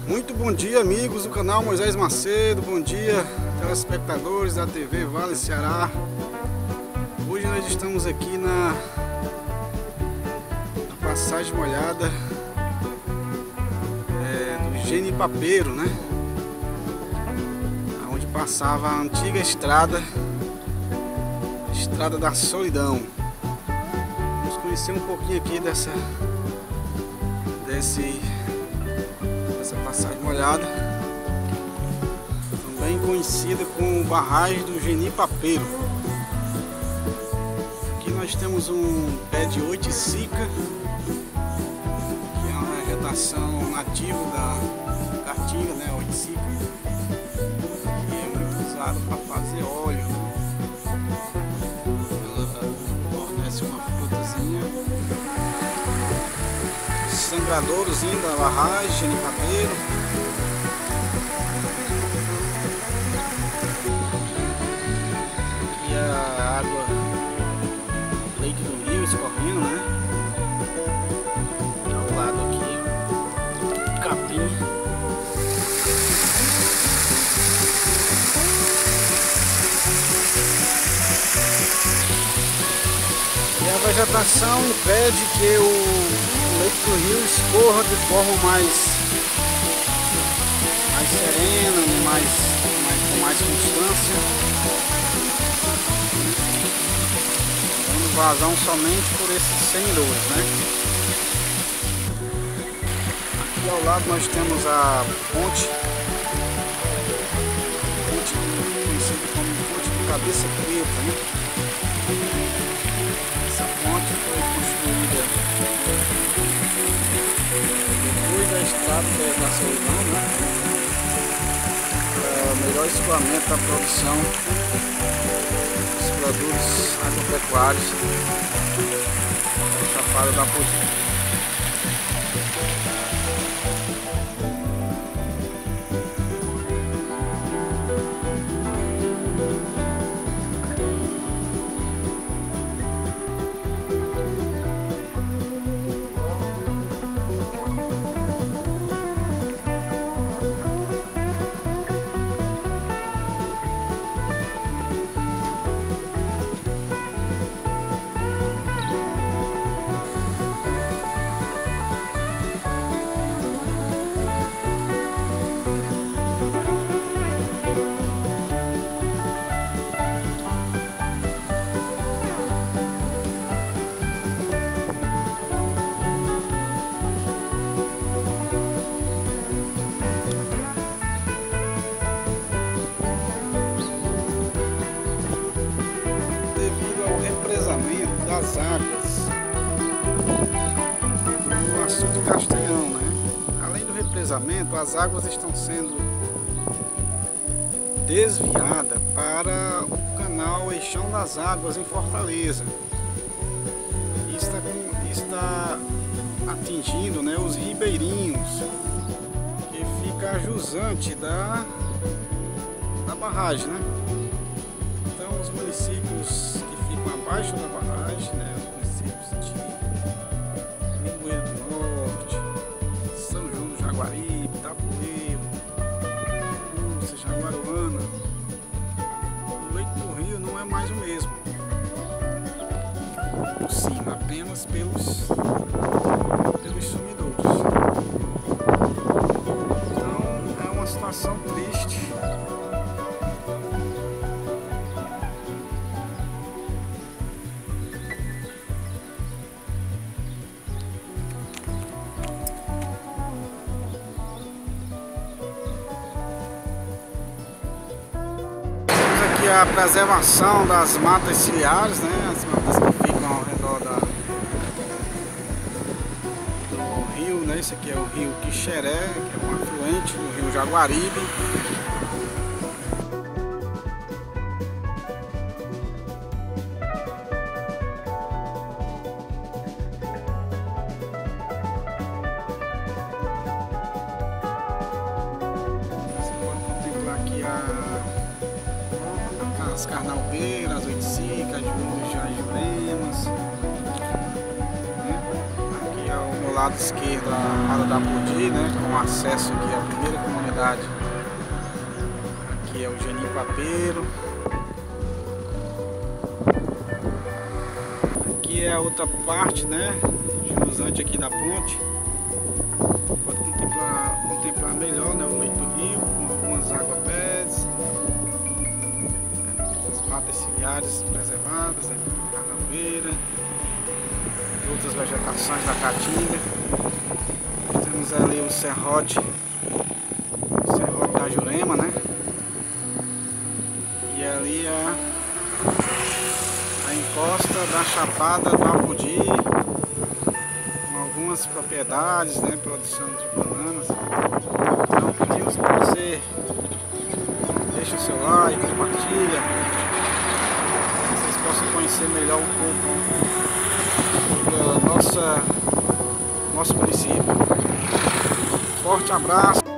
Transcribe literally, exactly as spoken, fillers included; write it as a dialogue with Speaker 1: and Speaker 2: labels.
Speaker 1: Muito bom dia, amigos do canal Moisés Macedo. Bom dia, telespectadores da T V Vale Ceará. Hoje nós estamos aqui na, na passagem molhada é, do Genipapeiro, né? Onde passava a antiga estrada, Estrada da Solidão. Vamos conhecer um pouquinho aqui dessa, desse, dessa passagem molhada, também conhecida como barragem do Genipapeiro. Aqui nós temos um pé de oiticica, que é uma vegetação nativa da caatinga, né, oiticica, que é muito usado para fazer óleo. Fornece uma frutazinha. Sangradourozinho da barragem Genipapeiro. Aqui a água, leite do rio escorrendo, né? Ao lado aqui, capim. E a vegetação impede que o, o leito do rio escorra de forma mais, mais serena, mais, mais, com mais constância, dando vazão somente por esses semidouros, né? Aqui ao lado nós temos a ponte, ponte conhecida como ponte do Cabeça Preta, né? Essa ponte foi construída depois da estrada da Solidão, né? Para o melhor escoamento da produção dos produtos agropecuários da Chapada da Potina. Das águas no açude Castanhão, né? Além do represamento, as águas estão sendo desviadas para o canal Eixão das Águas em Fortaleza. E está, está atingindo, né, os ribeirinhos, que fica jusante da, da barragem, né? Então os municípios que ficam abaixo da barragem, né, os municípios de Limoeiro do Norte, São João do Jaguaribe, Tabuleiro, Ursa, Jaguaruana, o leito do rio não é mais o mesmo por cima, apenas pelos, pelos sumidouros. Então é uma situação triste. A preservação das matas ciliares, né? As matas que ficam ao redor da, do rio, né? Esse aqui é o rio Quixeré, que é um afluente do rio Jaguaribe. Você pode contemplar aqui a as carnalbeiras, as oiticica, as juremas, né? Aqui é o meu lado esquerdo a Rada da Apodi, né, com acesso aqui à primeira comunidade. Aqui é o Geninho Papeiro. Aqui é a outra parte, né, jusante aqui da ponte. Pode contemplar, contemplar melhor, né, o leito do rio, com algumas águas-pés, as matas ciliares preservadas, né, cachoeira, outras vegetações da caatinga. Temos ali o serrote, o serrote da Jurema, né? E ali a, a encosta da Chapada do Apodi, com algumas propriedades, né? Produção de bananas. Então pedimos que você deixe o seu like, compartilha, para que vocês possam conhecer melhor um pouco da nossa nosso município. Forte abraço.